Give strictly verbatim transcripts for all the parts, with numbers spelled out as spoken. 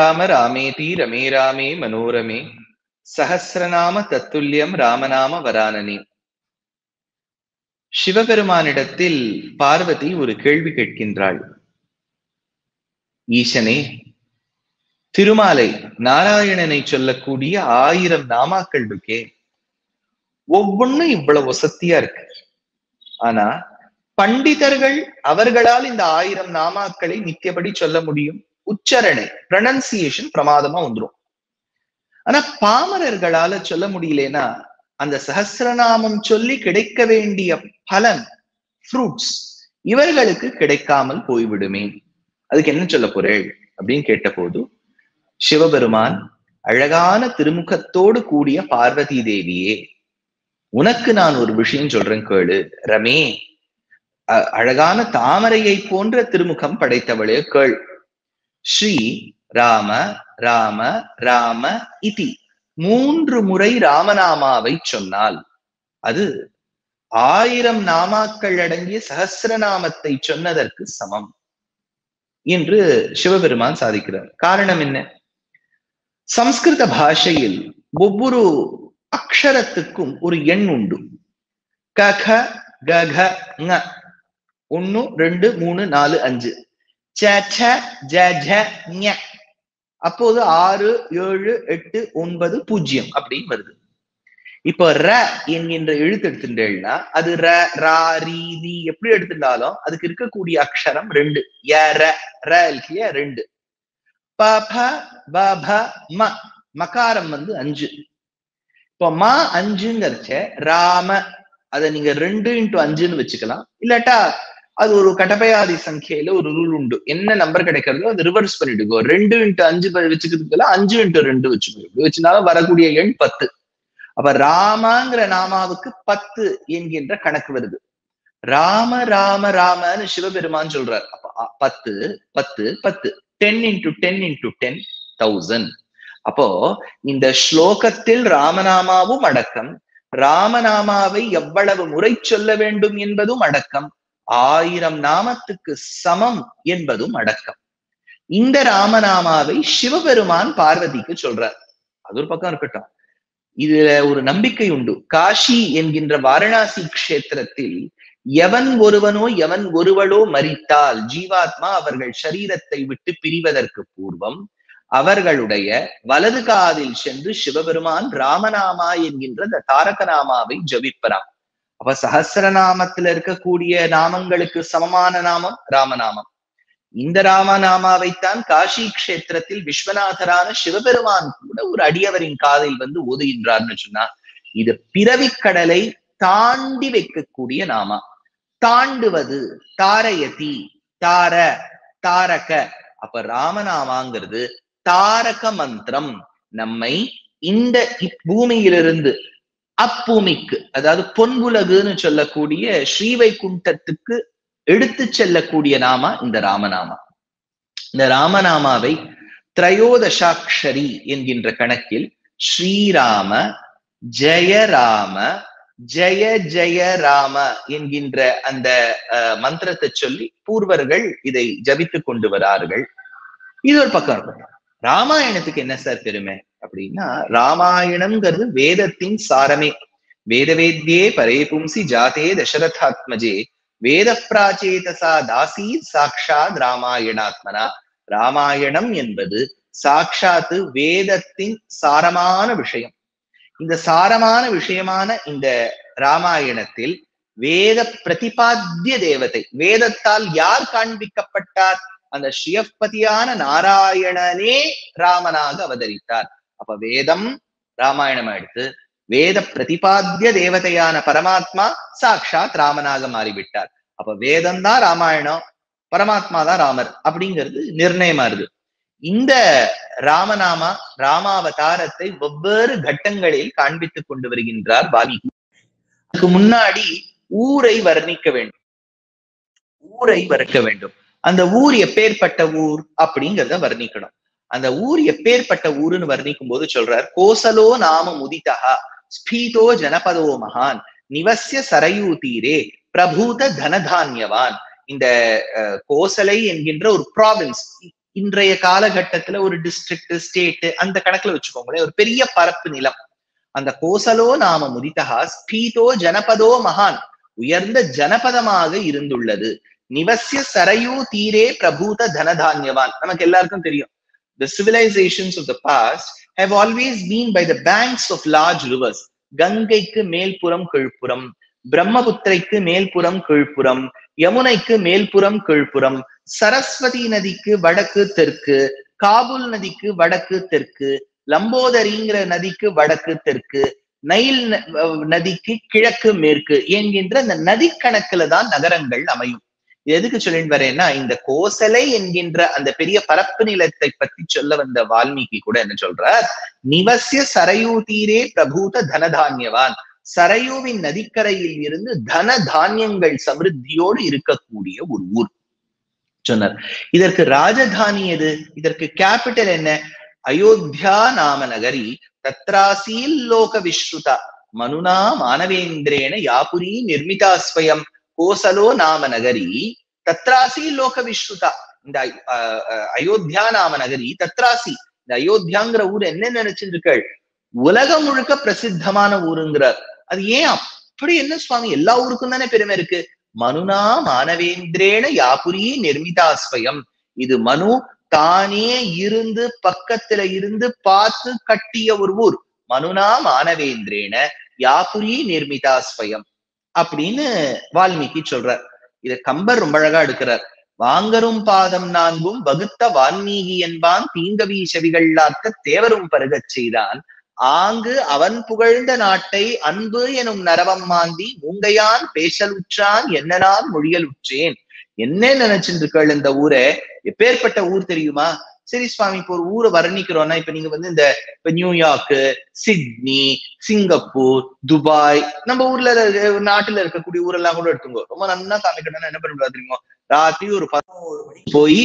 ராம ராமேதி ரமே ராமே மனோரமே சஹஸ்ரநாம தத்துல்யம் ராமநாம வரானனே. சிவபெருமானிடத்தில் பார்வதி ஒரு கேள்வி கேட்கின்றாள். ஈசனே, திருமாலை நாராயணனை சொல்லக்கூடிய ஆயிரம் நாமாக்கள் இருக்கே, ஒவ்வொன்னும் இவ்வளவு வசத்தியா இருக்கு. ஆனா பண்டிதர்கள் அவர்களால் இந்த ஆயிரம் நாமாக்களை நித்தியபடி சொல்ல முடியும். உச்சரணை ப்ரனன்சியேஷன் பிரமாதமா வந்துடும். ஆனா பாமரர்களால சொல்ல முடியலன்னா அந்த சஹஸ்ரநாமம் சொல்லி கிடைக்க வேண்டிய பலன், ஃப்ரூட்ஸ், இவர்களுக்கு கிடைக்காமல் போய்விடுமே. அதுக்கு என்ன சொல்ல போறேள் அப்படின்னு கேட்ட போது, சிவபெருமான் அழகான திருமுகத்தோடு கூடிய பார்வதி தேவியே, உனக்கு நான் ஒரு விஷயம் சொல்றேன் கேளு. ரமே, அழகான தாமரையை போன்ற திருமுகம் படைத்தவளே கேள். ஸ்ரீ ராம ராம ராம இதி மூன்று முறை ராமநாமாவை சொன்னால் அது ஆயிரம் நாமாக்கள் அடங்கிய சஹஸ்ரநாமத்தை சொன்னதற்கு சமம் என்று சிவபெருமான் சாதிக்கிறார். காரணம் என்ன? சம்ஸ்கிருத பாஷையில் ஒவ்வொரு அக்ஷரத்துக்கும் ஒரு எண் உண்டு. கக கக ங, ஒன்னு ரெண்டு மூணு நாலு அஞ்சு. ச ச ஜ ஜ ஞ, அப்போது ஆறு ஏழு எட்டு ஒன்பது பூஜ்ஜியம் அப்படின்னு வருது. இப்போ ர என்கின்ற எழுத்து எடுத்துட்டேன்னா அது ர ரா ரீ ரி எப்படி எடுத்துட்டாலும் அதுக்கு இருக்கக்கூடிய அக்ஷரம் ரெண்டு. ய ர ர இல்லையா ரெண்டு. ப ப ப ப ம, மகாரம் வந்து அஞ்சு. இப்போ மா அஞ்சுங்கிறச்ச ராம, அதை நீங்க ரெண்டு இன்ட்டு அஞ்சுன்னு வச்சுக்கலாம். இல்லாட்டா அது ஒரு கடப்பையாதி சங்கையில ஒரு ரூல் உண்டு. என்ன நம்பர் கிடைக்கிறதோ அது ரிவர்ஸ் பண்ணிடுக்கோ. ரெண்டு இன்ட்டு அஞ்சு வச்சுக்கிறதுக்குள்ள அஞ்சு இன்ட்டு ரெண்டு வச்சுக்கோ. இப்படி வச்சுனாலும் வரக்கூடிய எண் பத்து. அப்ப ராமாங்கிற நாமாவுக்கு பத்து என்கின்ற கணக்கு வருது. ராம ராம ராமன்னு சிவபெருமான் சொல்றார். அப்ப பத்து பத்து பத்து, ten into ten into ten thousand. அப்போ இந்த ஸ்லோகத்தில் ராமநாமாவும் அடக்கம், ராமநாமாவை எவ்வளவு முறை சொல்ல வேண்டும் என்பதும் அடக்கம், ஆயிரம் நாமத்துக்கு சமம் என்பதும் அடக்கம். இந்த ராமநாமாவை சிவபெருமான் பார்வதிக்கு சொல்றார். அது ஒரு பக்கம் இருக்கட்டும், இதுல ஒரு நம்பிக்கை உண்டு. காஷி என்கின்ற வாரணாசி கஷேத்திரத்தில் எவன் ஒருவனோ எவன் ஒருவளோ மரித்தால் ஜீவாத்மா அவர்கள் சரீரத்தை விட்டு பிரிவதற்கு பூர்வம் அவர்களுடைய வலது காதில் சென்று சிவபெருமான் ராமநாமா என்கின்ற தாரக நாமாவை ஜபிப்பராம். அப்ப சஹஸ்ரநாமத்துல இருக்கக்கூடிய நாமங்களுக்கு சமமான நாமம் ராமநாமம். இந்த ராமநாமாவைத்தான் காஷி கஷேத்திரத்தில் விஸ்வநாதரான சிவபெருமான் கூட ஒரு அடியவரின் காதில் வந்து ஓதுகின்றார்னு சொன்னா, இது பிறவிக்கடலை தாண்டி வைக்கக்கூடிய நாமா. தாண்டுவது தாரயதி, தார தாரக. அப்ப ராமநாமாங்கிறது தாரக மந்திரம். நம்மை இந்த பூமியிலிருந்து அப்பூமிக்கு, அதாவது பொன்புலகுன்னு சொல்லக்கூடிய ஸ்ரீவைகுண்டத்துக்கு எடுத்து செல்லக்கூடிய நாமா இந்த ராமநாமா. இந்த ராமநாமாவை திரையோதசாட்சரி என்கின்ற கணக்கில் ஸ்ரீராம ஜெய ராம ஜெய ஜெய ராம என்கின்ற அந்த அஹ் மந்திரத்தை சொல்லி பூர்வர்கள் இதை ஜபித்துக் கொண்டு வரார்கள். இது ஒரு பக்கம் இருக்கட்டும். ராமாயணத்துக்கு என்ன சார் பெருமை அப்படின்னா, ராமாயணம்ங்கிறது வேதத்தின் சாரமே. வேதவேத்யே பரே பும்சி ஜாதே தசரதாத்மஜே வேத பிராச்சேதசா தாசி சாக்ஷாத் ராமாயணாத்மனா. ராமாயணம் என்பது சாக்ஷாத்து வேதத்தின் சாரமான விஷயம். இந்த சாரமான விஷயமான இந்த ராமாயணத்தில் வேத பிரதிபாத்திய தேவதை, வேதத்தால் யார் காண்பிக்கப்பட்டார்? அந்த ஸ்ரீயப்பதியான நாராயணனே ராமனாக அவதரித்தார். அப்ப வேதம் ராமாயணம் எடுத்து வேத பிரதிபாத்திய தேவதையான பரமாத்மா சாக்ஷாத் ராமனாக மாறிவிட்டார். அப்ப வேதம் தான் ராமாயணம், பரமாத்மா தான் ராமர் அப்படிங்கிறது நிர்ணயமா இருக்கு. இந்த ராமநாமா ராமாவதாரத்தை வெவ்வேறு கட்டங்களில் காண்பித்துக் கொண்டு வருகின்றார் வால்மீகி. அதுக்கு முன்னாடி ஊரை வர்ணிக்க வேண்டும், ஊரை வர்க்க வேண்டும். அந்த ஊர் எப்பேற்பட்ட ஊர் அப்படிங்கிறத வர்ணிக்கணும். அந்த ஊர் எப்பேற்பட்ட ஊருன்னு வர்ணிக்கும் போது சொல்றார், கோசலோ நாம முதிதா ஸ்பீதோ ஜனபதோ மகான் நிவசிய சரையூ தீரே பிரபூத தனதான்யவான். இந்த கோசலை என்கின்ற ஒரு ப்ராவின்ஸ், இன்றைய காலகட்டத்துல ஒரு டிஸ்ட்ரிக்ட் ஸ்டேட் அந்த கணக்குல வச்சுக்கோங்களேன், ஒரு பெரிய பரப்பு நிலம். அந்த கோசலோ நாம முதிதா ஸ்பீதோ ஜனபதோ மகான், உயர்ந்த ஜனபதமாக இருந்துள்ளது. நிவசிய சரையூ தீரே பிரபூத தனதான்யவான். நமக்கு எல்லாருக்கும் தெரியும், the civilizations of the past have always been by the banks of large rivers. கங்கைக்கு மேல்புறம் கீழ்ப்புறம், பிரம்மபுத்திரைக்கு மேல்புறம் கீழ்ப்புறம், யமுனைக்கு மேல்புறம் கீழ்ப்புறம், சரஸ்வதி நதிக்கு வடக்கு தெற்கு, காபுல் நதிக்கு வடக்கு தெற்கு, லம்போதரிங்கிற நதிக்கு வடக்கு தெற்கு, நைல் நதிக்கு கிழக்கு மேற்கு என்கின்ற அந்த நதி கணக்குல தான் நகரங்கள் அமையும். எதுக்கு சொல்லிட்டு வரேன்னா, இந்த கோசலை என்கின்ற அந்த பெரிய பரப்பு நிலத்தை பத்தி சொல்ல வந்த வால்மீகி கூட என்ன சொல்றார், நிவசிய சரையூ தீரே பிரபூத தனதான்யவான், சரையூவின் நதிக்கரையில் இருந்து தன தானியங்கள் சமிருத்தியோடு இருக்கக்கூடிய ஒரு ஊர் சொன்னார். இதற்கு ராஜதானி எது, இதற்கு கேபிட்டல் என்ன, அயோத்தியா நாம நகரி தத்ராசீல் லோக விஸ்ருதா மனுனா மானவேந்திரேன யாபுரி நிர்மிதா ஸ்வயம். கோசலோ நாம நகரி தத்ராசி லோக விஸ்ருதா, இந்த அயோத்தியா நாம நகரி தத்ராசி, இந்த அயோத்தியாங்கிற ஊர் என்ன நினைச்சிருக்கள், உலகம் முழுக்க பிரசித்தமான ஊருங்கிறார். அது ஏன் அப்படி என்ன சுவாமி, எல்லா ஊருக்கும் தானே பெருமை இருக்கு. மனுனா மானவேந்திரேன யாபுரி நிர்மிதாஸ்வயம், இது மனு தானே இருந்து பக்கத்துல இருந்து பார்த்து கட்டிய ஒரு ஊர். மனுனா மானவேந்திரேன யாபுரி நிர்மிதாஸ்வயம் அப்படின்னு வால்மீகி சொல்றார். இத கம்பர் ரொம்ப அழகா எடுக்கிறார். வாங்கரும் பாதம் நான்கும் வகுத்த வால்மீகி என்பான் தீங்கவி செவிகள்ளாக்க தேவரும் பருகச் செய்தான். ஆங்கு அவன் புகழ்ந்த நாட்டை அன்பு எனும் நரவம் மாந்தி மூங்கையான் பேசலுற்றான் என்னனால் மொழியல் உற்றேன். என்ன நினைச்சுட்டு இருக்கள் இந்த ஊரை, எப்பேற்பட்ட ஊர் தெரியுமா? சரி சுவாமி, இப்போ ஒரு ஊரை வர்ணிக்கிறோம்னா, இப்ப நீங்க வந்து இந்த இப்ப நியூயார்க்கு, சிட்னி, சிங்கப்பூர், துபாய், நம்ம ஊர்ல நாட்டுல இருக்கக்கூடிய ஊரெல்லாம் கூட எடுத்துங்க. ரொம்ப நல்லா காமிக்கணும்னா என்ன பண்ண தெரியுமா, ராத்திரி ஒரு பதினோரு மணிக்கு போய்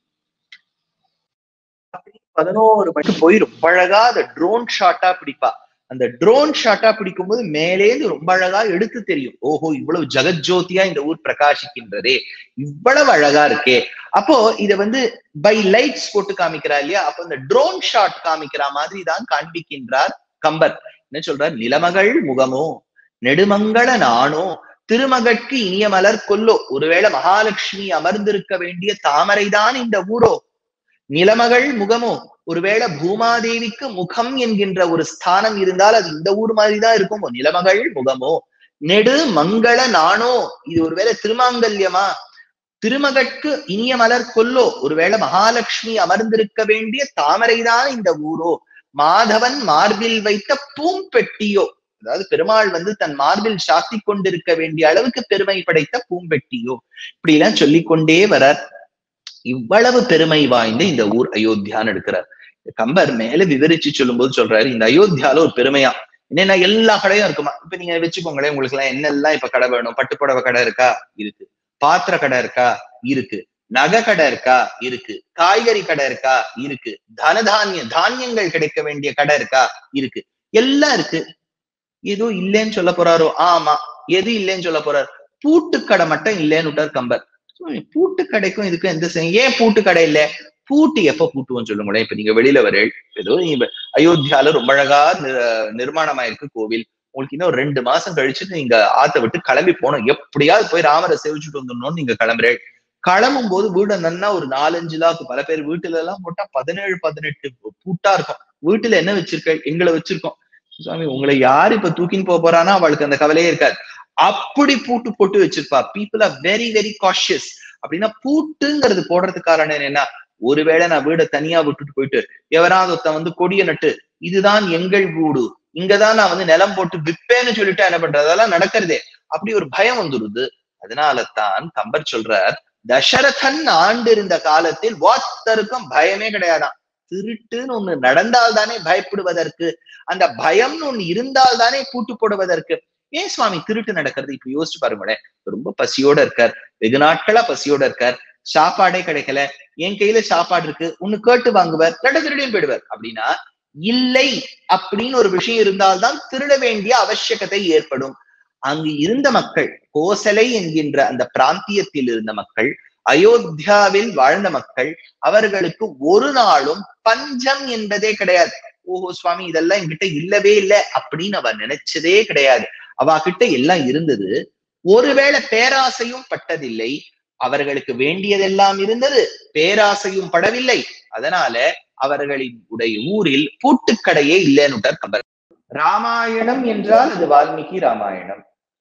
பதினோரு மணிக்கு போய் ரொம்ப அழகா அந்த ட்ரோன் ஷாட்டா பிடிப்பா. அந்த ட்ரோன் ஷாட்டா பிடிக்கும் போது மேலேந்து ரொம்ப அழகா எடுத்து தெரியும், ஓஹோ இவ்வளவு ஜெகஜோதியா இந்த ஊர் பிரகாசிக்கின்றதே, இவ்வளவு அழகா இருக்கே. அப்போ இத வந்து பை லைட்ஸ் போட்டு காமிக்கிறா இல்லையா, அப்போ இந்த ட்ரோன் ஷாட் காமிக்கிற மாதிரி தான் காண்பிக்கின்றார் கம்பர். என்ன சொல்றார், நிலமகள் முகமோ நெடுமங்கள நானோ திருமகற்கு இனிய மலர் கொல்லோ. ஒருவேளை மகாலட்சுமி அமர்ந்திருக்க வேண்டிய தாமரைதான் இந்த ஊரோ. நிலமகள் முகமோ, ஒருவேளை பூமாதேவிக்கு முகம் என்கின்ற ஒரு ஸ்தானம் இருந்தால் அது இந்த ஊர் மாதிரிதான் இருக்குமோ. நிலமகள் முகமோ நெடு மங்கள நானோ, இது ஒருவேளை திருமாங்கல்யமா. திருமகற்கு இனிய மலர் கொல்லோ, ஒருவேளை மகாலட்சுமி அமர்ந்திருக்க வேண்டிய தாமரைதான் இந்த ஊரோ. மாதவன் மார்பில் வைத்த பூம்பெட்டியோ, அதாவது பெருமாள் வந்து தன் மார்பில் சாத்தி கொண்டிருக்க வேண்டிய அளவுக்கு பெருமை படைத்த பூம்பெட்டியோ. இப்படி எல்லாம் சொல்லிக்கொண்டே வரார். இவ்வளவு பெருமை வாய்ந்த இந்த ஊர் அயோத்தியான்னு எடுக்கிறார். கம்பர் மேல விவரிச்சு சொல்லும் போது சொல்றாரு, இந்த அயோத்தியால ஒரு பெருமையா என்னன்னா எல்லா கடையும் இருக்குமா. இப்ப நீங்க வச்சுக்கோங்களேன், உங்களுக்கு எல்லாம் என்னெல்லாம் இப்ப கடை வேணும், பட்டுப்புடவை கடை இருக்கா, இருக்கு. பாத்திர கடை இருக்கா, இருக்கு. நகை கடை இருக்கா, இருக்கு. காய்கறி கடை இருக்கா, இருக்கு. தனதானிய தானியங்கள் கிடைக்க வேண்டிய கடை இருக்கா, இருக்கு. எல்லாம் இருக்கு. ஏதோ இல்லைன்னு சொல்ல போறாரோ, ஆமா எது இல்லைன்னு சொல்ல போறாரு, பூட்டு கடை மட்டும் இல்லைன்னு விட்டார் கம்பர். பூட்டு கடைக்கும் இதுக்கும் எந்த செய்யும், ஏன் பூட்டு கடை இல்ல, பூட்டு எப்ப பூட்டுவோம் சொல்லுங்களேன். இப்ப நீங்க வெளியில வர ஏதோ நீங்க அயோத்தியால ரொம்ப அழகா நிர்மாணம் ஆயிருக்கு கோவில், உங்களுக்கு இன்னும் ரெண்டு மாசம் கழிச்சுட்டு நீங்க ஆத்த விட்டு கிளம்பி போனோம், எப்படியாவது போய் ராமரை சேவிச்சுட்டு வந்துடணும்னு நீங்க கிளம்புறேன். கிளம்பும் போது வீடு நன்னா ஒரு நாலஞ்சு லாக்கு, பல பேர் வீட்டுல எல்லாம் போட்டா பதினேழு பதினெட்டு பூட்டா இருக்கும். வீட்டுல என்ன வச்சிருக்க, எங்களை வச்சிருக்கோம். சுவாமி உங்களை யாரு இப்ப தூக்கின்னு போக போறானா அவளுக்கு அந்த கவலையே இருக்காது, அப்படி பூட்டு போட்டு வச்சிருப்பா. People are very very cautious. அப்படின்னா பூட்டுங்கிறது போடுறதுக்கு காரணம் என்னன்னா, ஒருவேளை நான் வீடை தனியா விட்டுட்டு போயிட்டு எவராவது ஒருத்தன் வந்து கொடிய நட்டு இதுதான் எங்கள் வீடு, இங்கதான் நான் வந்து நிலம் போட்டு விப்பேன்னு சொல்லிட்டு என்ன பண்றது, அதெல்லாம் நடக்கிறதே, அப்படி ஒரு பயம் வந்துடுது. அதனாலதான் கம்பர் சொல்றார், தசரதன் ஆண்டு இருந்த காலத்தில் ஒருத்தருக்கும் பயமே கிடையாதான். திருட்டுன்னு ஒண்ணு நடந்தால் தானே பயப்படுவதற்கு, அந்த பயம்னு ஒண்ணு இருந்தால் தானே பூட்டு போடுவதற்கு. ஏன் சுவாமி திருட்டு நடக்கிறது, இப்ப யோசிச்சு பாருங்களேன். ரொம்ப பசியோட இருக்கார், வெகு நாட்களா பசியோட இருக்கார், சாப்பாடே கிடைக்கல, என் கையில சாப்பாடு இருக்கு, ஒண்ணு கேட்டு வாங்குவார், ரெண்டு திருடியும் போயிடுவார். அப்படின்னா இல்லை அப்படின்னு ஒரு விஷயம் இருந்தால்தான் திருட வேண்டிய அவசியகத்தை ஏற்படும். அங்கு இருந்த மக்கள், கோசலை என்கின்ற அந்த பிராந்தியத்தில் இருந்த மக்கள் அயோத்தியாவில் வாழ்ந்த மக்கள் அவர்களுக்கு ஒரு நாளும் பஞ்சம் என்பதே கிடையாது. ஓஹோ சுவாமி இதெல்லாம் என்கிட்ட இல்லவே இல்லை அப்படின்னு அவ நினைச்சதே கிடையாது. அவ கிட்ட எல்லாம் இருந்தது. ஒருவேளை பேராசையும் பட்டதில்லை. அவர்களுக்கு வேண்டியதெல்லாம் இருந்தது, பேராசையும் படவில்லை. அதனால அவர்களின் உடைய ஊரில் பூட்டுக்கடையே இல்லைன்னுட்டார் கம்பர். ராமாயணம் என்றால் அது வால்மீகி ராமாயணம்.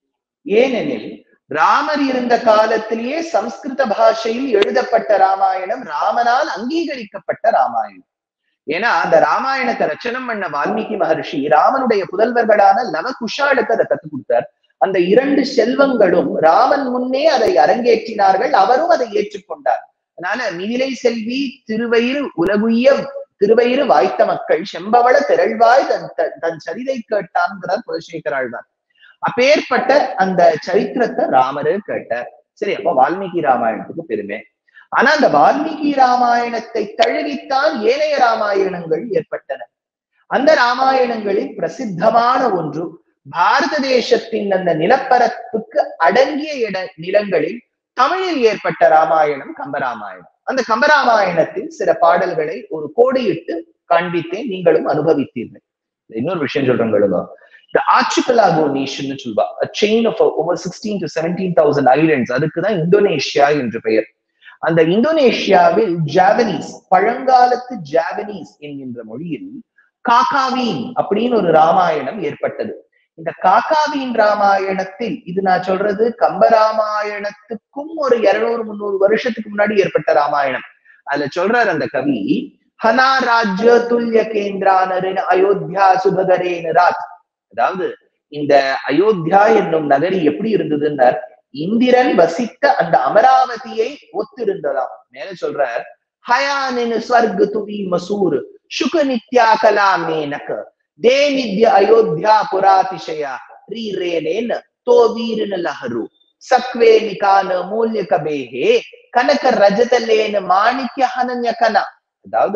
ஏனெனில் ராமர் இருந்த காலத்திலேயே சம்ஸ்கிருத பாஷையில் எழுதப்பட்ட ராமாயணம், ராமனால் அங்கீகரிக்கப்பட்ட ராமாயணம். ஏன்னா அந்த ராமாயணத்தை ரச்சனம் பண்ண வால்மீகி மகர்ஷி ராமனுடைய புதல்வர்களான லவ குஷாலுக்கு அதை கற்றுக் கொடுத்தார். அந்த இரண்டு செல்வங்களும் ராமன் முன்னே அதை அரங்கேற்றினார்கள், அவரும் அதை ஏற்றுக்கொண்டார். அதனால மிதிலை செல்வி திருவயிறு உலகுய திருவயிறு வாய்த்த மக்கள் செம்பவள திரள்வாய் தன் தன் சரிதை கேட்டான்கிறார் குலசேகர ஆழ்வார். அப்பேற்பட்ட அந்த சரித்திரத்தை ராமரு கேட்டார். சரி, அப்ப வால்மீகி ராமாயணத்துக்கு பெருமை. ஆனா அந்த வால்மீகி ராமாயணத்தை தழுவித்தான் ஏனைய ராமாயணங்கள் ஏற்பட்டன. அந்த ராமாயணங்களில் பிரசித்தமான ஒன்று பாரத தேசத்தின் அந்த நிலப்பரப்புக்கு அடங்கிய இட நிலங்களில் தமிழில் ஏற்பட்ட ராமாயணம் கம்பராமாயணம். அந்த கம்பராமாயணத்தில் சில பாடல்களை ஒரு கோடியிட்டு காண்பித்தேன், நீங்களும் அனுபவித்தீர்கள். இன்னொரு விஷயம் சொல்றேன். The Archipelago nation சொல்வா, a chain of over sixteen to seventeen thousand islands. அதுக்குதான் இந்தோனேஷியா என்று பெயர். அந்த இந்தோனேஷியாவில் ஜாவனீஸ், பழங்காலத்து ஜாவனீஸ் என்கின்ற மொழியில் காக்காவீன் அப்படின்னு ஒரு ராமாயணம் ஏற்பட்டது. இந்த காக்காவீன் ராமாயணத்தில், இது நான் சொல்றது கம்பராமாயணத்துக்கும் ஒரு இருநூறு முன்னூறு வருஷத்துக்கு முன்னாடி ஏற்பட்ட ராமாயணம். அதுல சொல்றார் அந்த கவி, ஹனா ராஜ்ய துல்லிய கேந்திரானரின் அயோத்தியா சுபகரேன ராத். அதாவது இந்த அயோத்தியா என்னும் நகரி எப்படி இருந்ததுன்னா இந்திரன் வசித்த அந்த அமராவதியை ஒத்திருந்ததாம். மேல சொல்றார், ஹயானின் ஸ்வர்க துவி மசூர் சுக நித்யா கலாமேனக தே நித்ய அயோத்தியா புராதிஷயா ரீ ரேனேன் தோ வீரன லஹரு சக்வே நிகான மூல்ய கபேஹே கனக ரஜதலேன மாணிக்ய ஹனன்ய கனா. அதாவது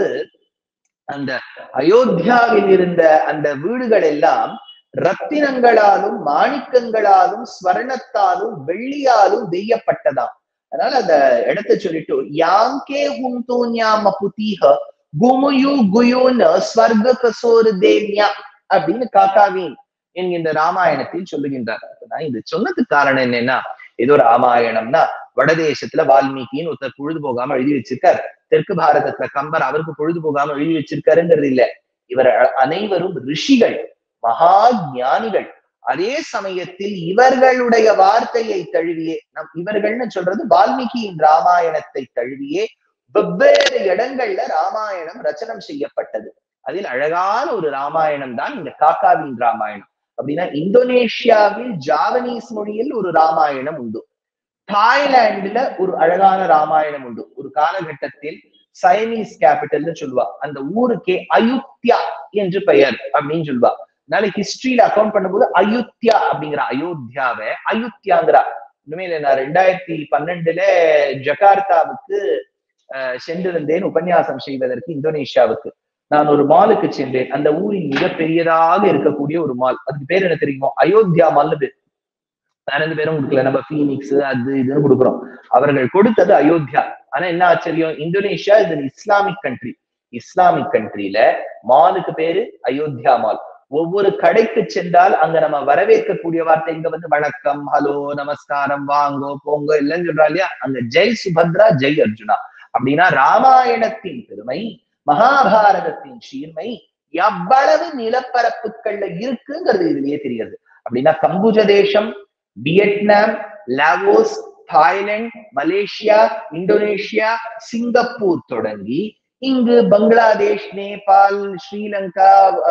அந்த அயோத்தியாவில் இருந்த அந்த வீடுகள் எல்லாம் ரத்தினங்களாலும் மாணிக்கங்களாலும் ஸ்வர்ணத்தாலும் வெள்ளியாலும் வெய்யப்பட்டதாம். அதனால அந்த இடத்தை சொல்லிட்டு யாங்கே ஹுந்தூன்யாம புதீஹ குமுயு குயோன ஸ்வர்க கசோர் தேவ்யா அப்படின்னு காக்காவீன் என்கின்ற ராமாயணத்தில் சொல்லுகின்றார். இது சொன்னதுக்கு காரணம் என்னன்னா, ஏதோ ராமாயணம்னா வடதேசத்துல வால்மீகின்னு ஒருத்தர் பொழுது போகாம எழுதி வச்சிருக்கார், தெற்கு பாரதத்துல கம்பர் அவருக்கு பொழுது போகாம எழுதி வச்சிருக்காருங்கிறது இல்ல. இவர் அனைவரும் ரிஷிகள், மகா ஞானிகள். அதே சமயத்தில் இவர்களுடைய வார்த்தையை தழுவியே, நம் இவர்கள்னு சொல்றது வால்மீகியின் ராமாயணத்தை தழுவியே வெவ்வேறு இடங்கள்ல ராமாயணம் ரச்சனம் செய்யப்பட்டது. அதில் அழகான ஒரு ராமாயணம் தான் இந்த காக்காவின் ராமாயணம். அப்படின்னா இந்தோனேஷியாவில் ஜாவனீஸ் மொழியில் ஒரு ராமாயணம் உண்டு, தாய்லாந்துல ஒரு அழகான ராமாயணம் உண்டு. ஒரு காலகட்டத்தில் சைனீஸ் கேபிட்டல்னு சொல்லுவா, அந்த ஊருக்கே அயுத்தியா என்று பெயர் அப்படின்னு சொல்லுவா. அதனால ஹிஸ்டரியில அக்கௌண்ட் பண்ணும்போது அயுத்தியா அப்படிங்கிற அயோத்தியாவை அயுத்தியாங்கிறா. உண்மையில நான் ரெண்டாயிரத்தி பன்னெண்டுல ஜகார்த்தாவுக்கு அஹ் சென்றிருந்தேன் உபன்யாசம் செய்வதற்கு இந்தோனேஷியாவுக்கு. நான் ஒரு மாலுக்கு சென்றேன். அந்த ஊரின் மிகப்பெரியதாக இருக்கக்கூடிய ஒரு மால், அதுக்கு பேர் என்ன தெரியுமோ, அயோத்தியா மால்னு பேர். வேற எந்த பேரும் கொடுக்கல, நம்ம பீனிக்ஸ் அது இதுன்னு கொடுக்குறோம். அவர்கள் கொடுத்தது அயோத்தியா. ஆனா என்ன ஆச்சரியம், இந்தோனேஷியா இது இஸ்லாமிக் கண்ட்ரி. இஸ்லாமிக் கண்ட்ரியில மாலுக்கு பேரு அயோத்தியா மால். ஒவ்வொரு கடைக்கு சென்றால் அங்க நம்ம வரவேற்கக்கூடிய வார்த்தை இங்க வந்து வணக்கம், ஹலோ, நமஸ்காரம், வாங்கோ, போங்கோ இல்லைன்னு சொல்றா இல்லையா. அங்க ஜெய் சுபத்ரா, ஜெய் அர்ஜுனா. அப்படின்னா ராமாயணத்தின் பெருமை, மகாபாரதத்தின் சீர்மை எவ்வளவு நிலப்பரப்புகள்ல இருக்குங்கிறது இதுலயே தெரியுது. அப்படின்னா கம்புஜ தேசம், Vietnam, Laos, Thailand, Malaysia, Indonesia, Singapore தொடங்கி இங்கு பங்களாதேஷ், நேபாள், ஸ்ரீலங்கா,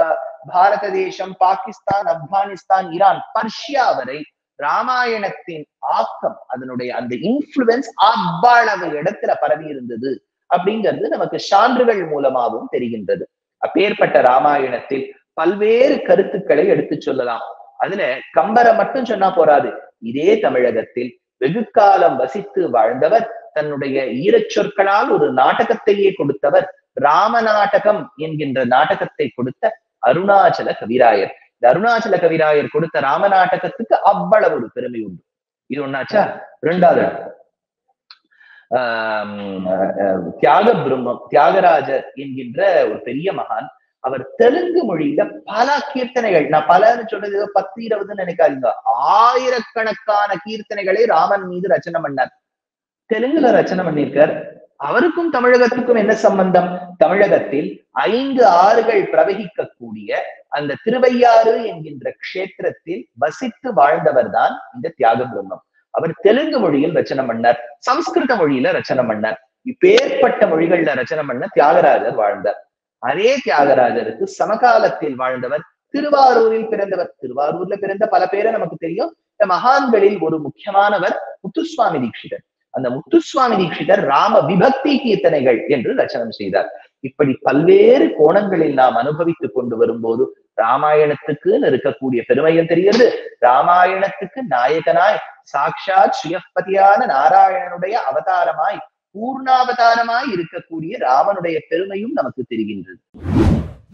பாரத தேசம், பாகிஸ்தான், ஆப்கானிஸ்தான், ஈரான், பர்ஷியா வரை ராமாயணத்தின் ஆக்கம், அதனுடைய அந்த இன்ஃப்ளூயன்ஸ் அவ்வளவு இடத்துல பரவி இருந்தது அப்படிங்கிறது நமக்கு சான்றுகள் மூலமாகவும் தெரிகின்றது. அப்பேற்பட்ட ராமாயணத்தில் பல்வேறு கருத்துக்களை எடுத்து சொல்லலாம். அதுல கம்பரை மட்டும் சொன்னா போராது. இதே தமிழகத்தில் வெகு காலம் வசித்து வாழ்ந்தவர், தன்னுடைய ஈரச் சொற்களால் ஒரு நாடகத்தையே கொடுத்தவர், ராம நாடகம் என்கின்ற நாடகத்தை கொடுத்த அருணாச்சல கவிராயர். இந்த அருணாச்சல கவிராயர் கொடுத்த ராம நாடகத்துக்கு அவ்வளவு ஒரு பெருமை உண்டு. இது ஒன்னாச்சா. இரண்டாவது ஆஹ் தியாக பிரம்மம் தியாகராஜர் என்கின்ற ஒரு பெரிய மகான். அவர் தெலுங்கு மொழியில பல கீர்த்தனைகள், நான் பலன்னு சொல்றது பத்து இருபதுன்னு நினைக்காதீங்க, ஆயிரக்கணக்கான கீர்த்தனைகளை ராமன் மீது ரச்சனை பண்ணார். தெலுங்குல ரச்சனை பண்ணியிருக்கார். அவருக்கும் தமிழகத்துக்கும் என்ன சம்பந்தம்? தமிழகத்தில் ஐந்து ஆறுகள் பிரவகிக்கக்கூடிய அந்த திருவையாறு என்கின்ற க்ஷேத்திரத்தில் வசித்து வாழ்ந்தவர் தான் இந்த தியாக பிரம்மம். அவர் தெலுங்கு மொழியில் ரச்சனை பண்ணார், சம்ஸ்கிருத மொழியில ரச்சனை பண்ணார். இப்பேற்பட்ட மொழிகள்ல ரச்சனை பண்ண தியாகராஜர் வாழ்ந்தார். அதே தியாகராஜருக்கு சமகாலத்தில் வாழ்ந்தவர் திருவாரூரில் பிறந்தவர். திருவாரூர்ல பிறந்த பல பேரை நமக்கு தெரியும். இந்த மகான்களில் ஒரு முக்கியமானவர் முத்துசுவாமி தீட்சிதர். அந்த முத்துசுவாமி தீட்சிதர் ராம விபக்தி கீர்த்தனைகள் என்று ரச்சனம் செய்தார். இப்படி பல்வேறு கோணங்களில் நாம் அனுபவித்துக் கொண்டு வரும்போது ராமாயணத்துக்குன்னு இருக்கக்கூடிய பெருமையும் தெரிகிறது. ராமாயணத்துக்கு நாயகனாய் சாட்சாத் ஸ்ரீயப்பதியான நாராயணனுடைய அவதாரமாய் பூர்ணாவதாரமாய் இருக்கக்கூடிய ராமனுடைய பெருமையும் நமக்கு தெரிகின்றது.